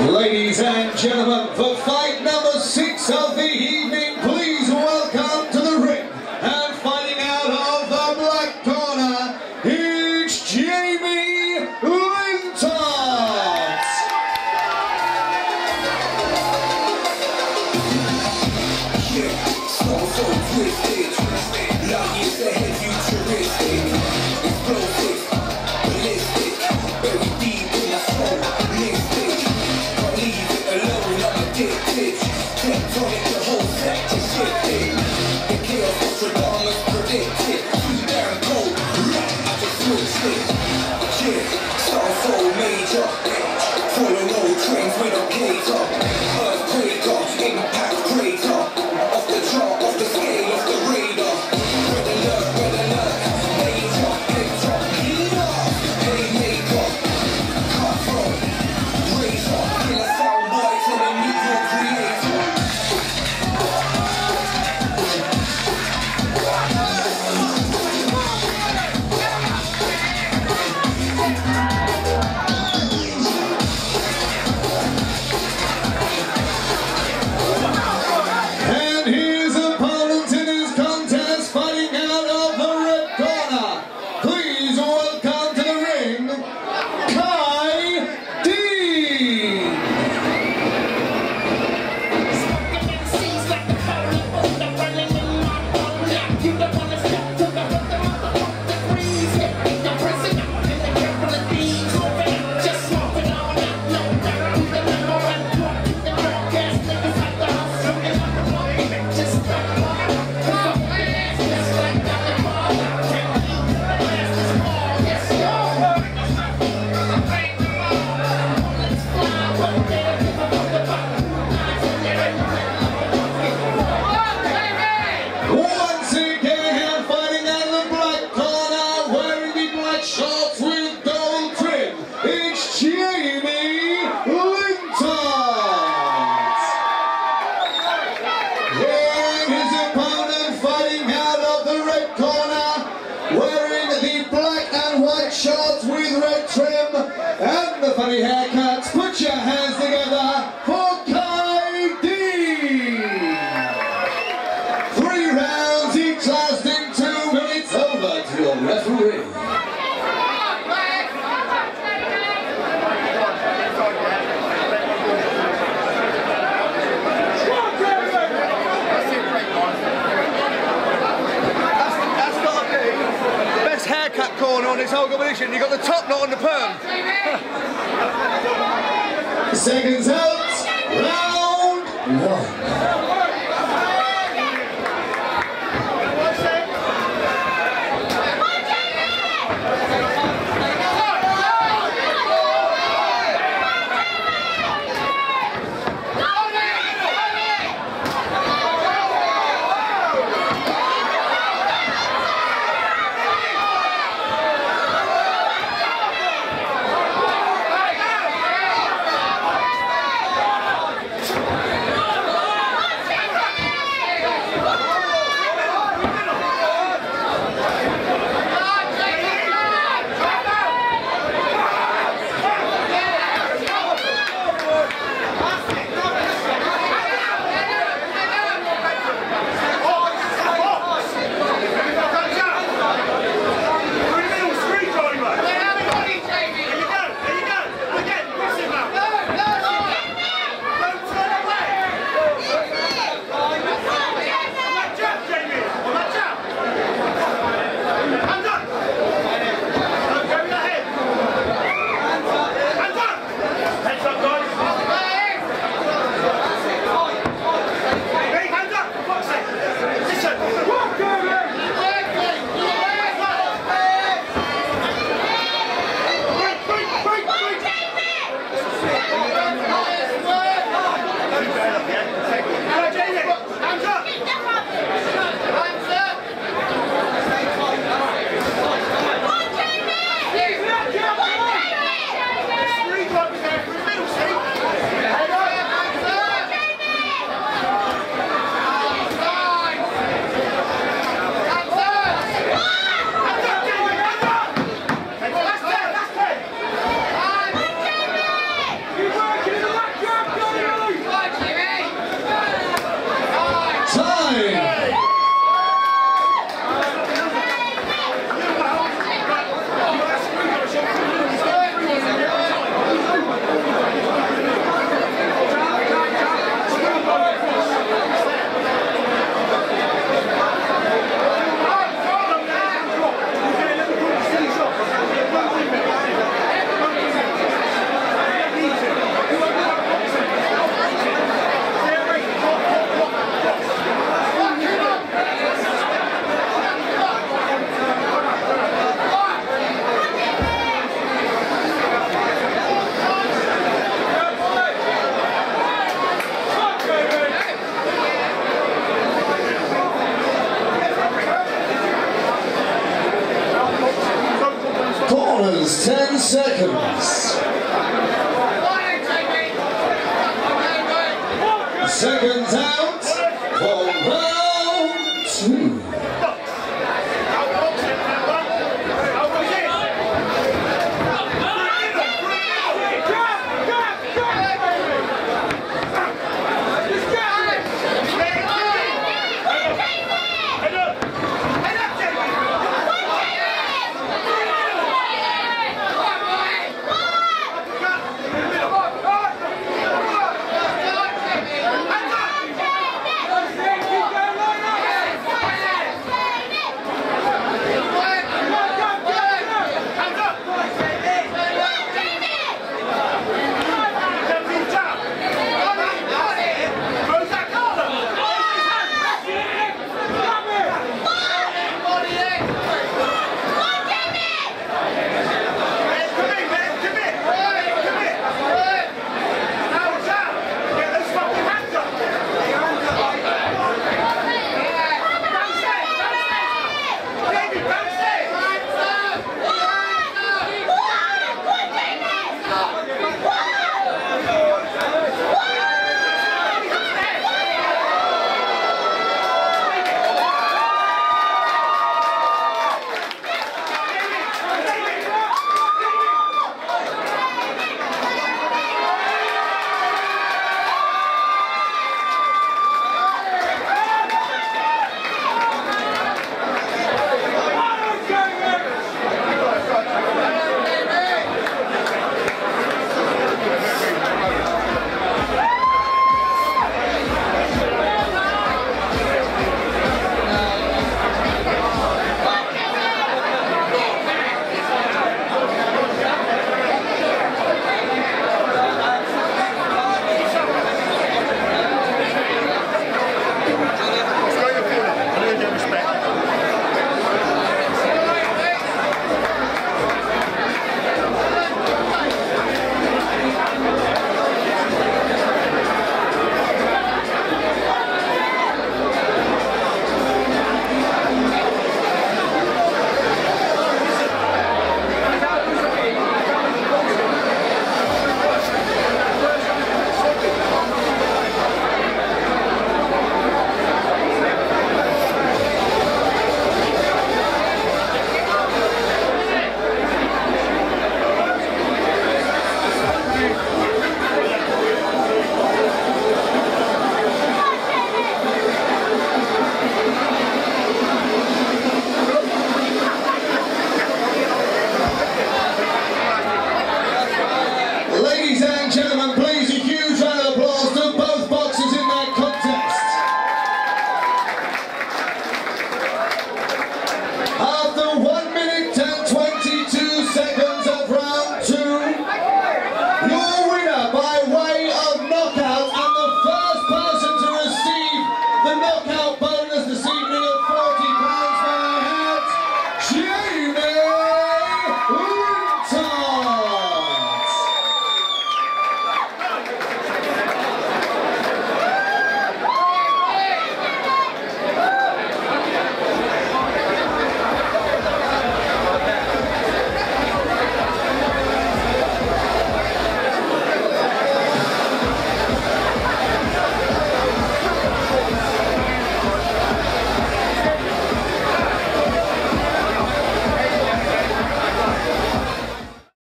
Ladies and gentlemen, for fight number 6 of the evening, please welcome to the ring and fighting out of the black corner, it's Jamie Lintott. So twisted, long years ahead, futuristic, explosive, ballistic, very deep in my soul, mystic, can't leave it alone, I'm addicted, tectonic, the whole sector shifted, the chaos Nostradamus predicted, too damn cold, I just switched it, sound so major, follow no trains with a gator, earthquaker, impact crater, off the chart, off the scale, off the radar, red alert, major, heads-up, healer, haymaker, cutthroat, razor, killer soundboy, telling me your creator. And his opponent in his contest, fighting out of the red corner, please welcome to the ring, Kai D. Once again, fighting out of the black corner, wearing the black shorts with gold trim, it's Jamie Lintott. And his opponent, fighting out of the red corner, wearing the black and white shorts with red trim and the funny haircuts. Put your hands together for Kai D. 3 rounds, each lasting 2 minutes. Over to your referee. That's got to be the best haircut corner on this whole competition. You got the top knot on the perm. Seconds out, round 1. seconds. Seconds out.